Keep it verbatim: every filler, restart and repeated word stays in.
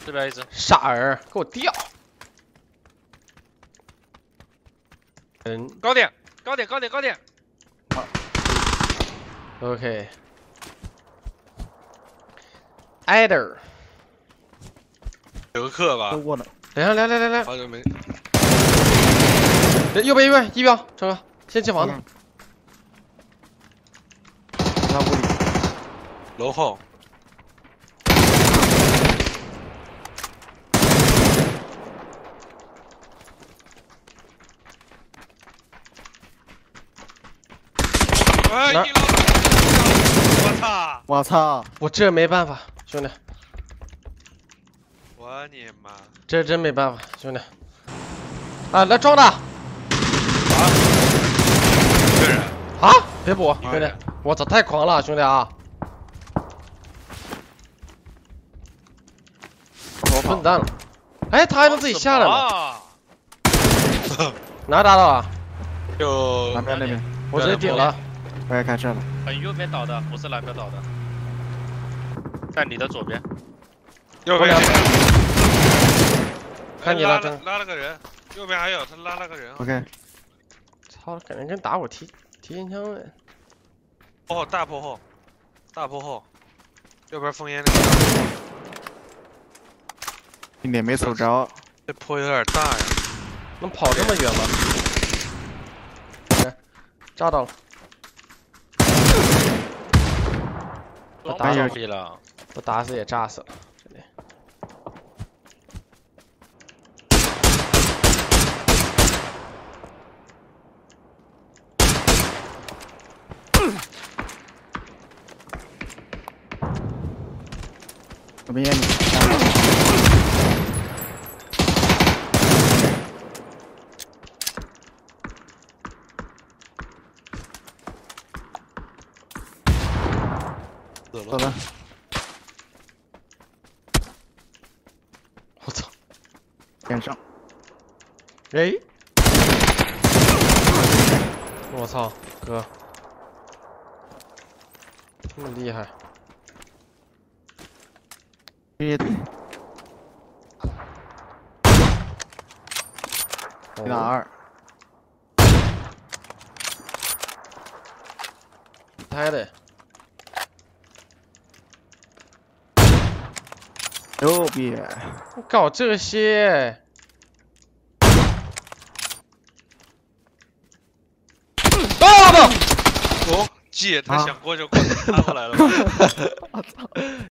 这边一只。 傻儿，给我掉！嗯， 高点，高点，高点，高点。 OK。Either。 有个课吧？ 都过了。 等一下，来来来来。 好久没。 右边右边一标，成哥，先进房子。 他屋里。 楼后。哎，一楼。我操！ 我操！ 我这没办法，兄弟。 我你妈！ 这真没办法，兄弟。啊，来撞他！啊！ 一个人。 啊！别补，兄弟！我操，太狂了，兄弟啊！我笨蛋了。哎，他还能自己下来吗？哪打到啊？ 就南边那边。 我直接顶了。 我也开车了。 很右边倒的，不是南边倒的，在你的左边。右边。 看你了， 拉拉了个人，右边还有，他拉了个人。 OK。 操，感觉跟打我提提前枪哎。 破后大破后，大破后，右边烽烟那个。 一点没瞅着。 这坡有点大呀。 能跑这么远吗？哎，炸到了。我打死了， 我打死也炸死了。 左边烟你。走了。 我操！ 点上。 哎！我操，哥，这么厉害！ 一，打二， 拍的， 右边， 搞这些，啊不！ 哦，姐，他想过就过，他过来了吧？ 我操！